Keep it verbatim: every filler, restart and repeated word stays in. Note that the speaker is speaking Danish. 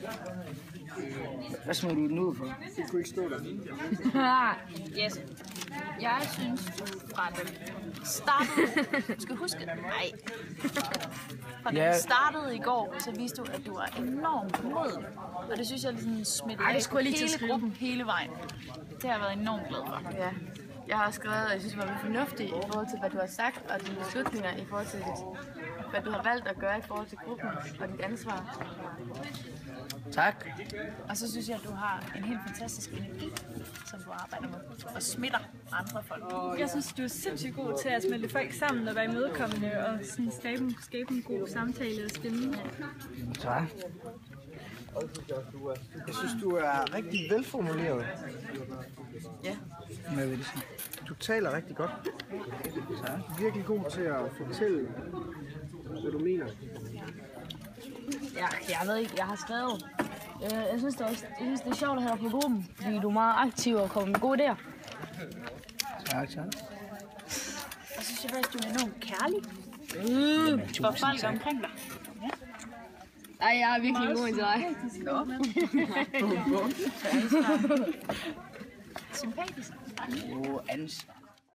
Hvad smed du den ud for? Det kunne ikke stå der. Yes. Jeg synes, du fra den startede... Du skal huske... Nej. Fra den Ja. startede i går, så viste du, at du var enormt moden. Og det synes jeg sådan smittede af på hele gruppen hele vejen. Det har jeg været enormt glad for. Ja. Jeg har skrevet, at jeg synes, det var fornuftigt i forhold til, hvad du har sagt, og dine beslutninger i forhold til, hvad du har valgt at gøre i forhold til gruppen og dit ansvar. Tak. Og så synes jeg, at du har en helt fantastisk energi, som du arbejder med, og smitter andre folk. Jeg synes, du er sindssygt god til at smelte folk sammen og være imødekommende og sådan skabe, skabe en god samtale og stemme. Tak. Jeg synes, du er rigtig velformuleret. Ja. Hvad vil det sige? Du taler rigtig godt. Du er virkelig god til at fortælle, hvad du mener. Ja, jeg ved ikke, jeg har skrevet. Øh, jeg synes, det er, også, jeg synes, det er sjovt at have dig på gruppen, fordi du er meget aktiv og kommer med gode idéer. Tak, tak. Og så synes jeg faktisk, du er enormt kærlig Mm. for folk omkring dig. Ej, jeg er virkelig god til dig. Sympatisk. Jo, ans